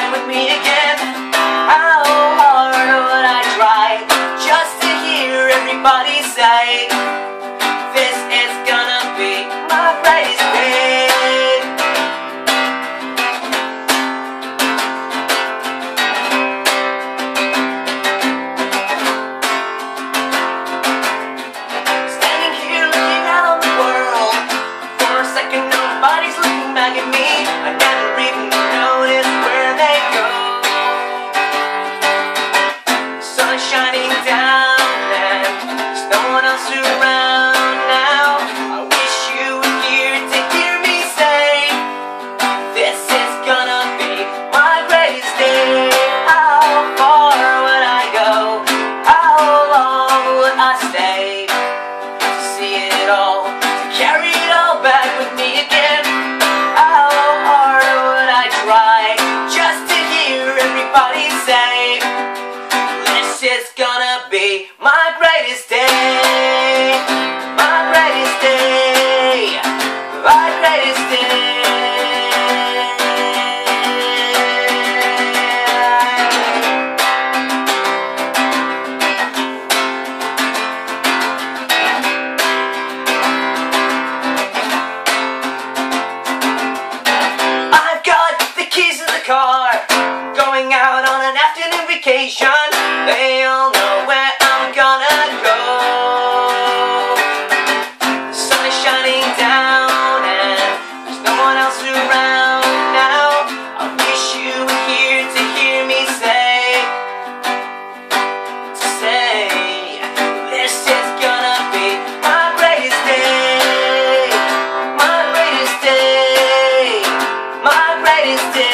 back with me again. How hard would I try just to hear everybody say, this is gonna be my greatest day. Standing here looking out on the world, for a second nobody's looking back at me. I never even noticed where they go. The sun is shining down and there's no one else around now. I wish you were here to hear me say, this is gonna be my greatest day. How far would I go? How long would I stay to see it all, to carry it all back with me again? How hard would I try just to hear everybody say, this is gonna be my greatest day, my greatest day, my greatest day. I've got the keys to the car, going out on an afternoon vacation. They all know where I'm gonna go. The sun is shining down and there's no one else around now. I wish you were here to hear me say, this is gonna be my greatest day, my greatest day, my greatest day.